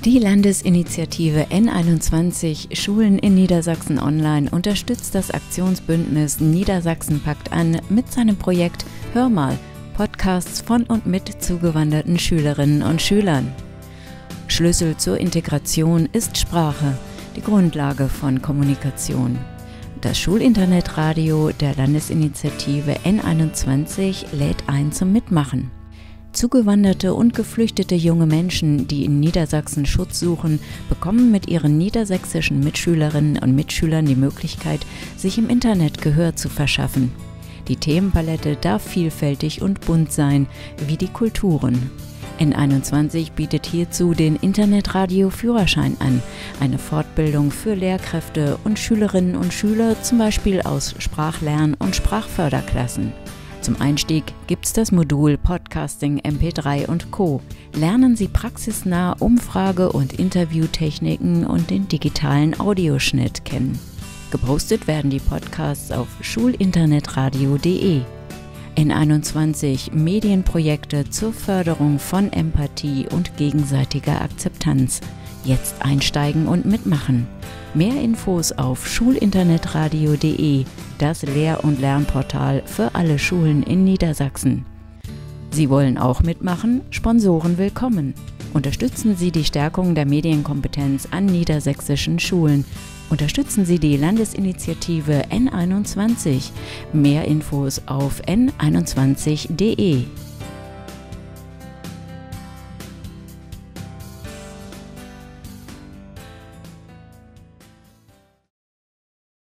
Die Landesinitiative N21 Schulen in Niedersachsen online unterstützt das Aktionsbündnis Niedersachsen packt an mit seinem Projekt Hör mal, Podcasts von und mit zugewanderten Schülerinnen und Schülern. Schlüssel zur Integration ist Sprache, die Grundlage von Kommunikation. Das Schulinternetradio der Landesinitiative N21 lädt ein zum Mitmachen. Zugewanderte und geflüchtete junge Menschen, die in Niedersachsen Schutz suchen, bekommen mit ihren niedersächsischen Mitschülerinnen und Mitschülern die Möglichkeit, sich im Internet Gehör zu verschaffen. Die Themenpalette darf vielfältig und bunt sein, wie die Kulturen. N21 bietet hierzu den Internetradio-Führerschein an, eine Fortbildung für Lehrkräfte und Schülerinnen und Schüler, zum Beispiel aus Sprachlern- und Sprachförderklassen. Zum Einstieg gibt's das Modul Podcasting, MP3 und Co. Lernen Sie praxisnah Umfrage- und Interviewtechniken und den digitalen Audioschnitt kennen. Gepostet werden die Podcasts auf schulinternetradio.de. N21 Medienprojekte zur Förderung von Empathie und gegenseitiger Akzeptanz. Jetzt einsteigen und mitmachen. Mehr Infos auf schulinternetradio.de, das Lehr- und Lernportal für alle Schulen in Niedersachsen. Sie wollen auch mitmachen? Sponsoren willkommen. Unterstützen Sie die Stärkung der Medienkompetenz an niedersächsischen Schulen. Unterstützen Sie die Landesinitiative N21. Mehr Infos auf n21.de.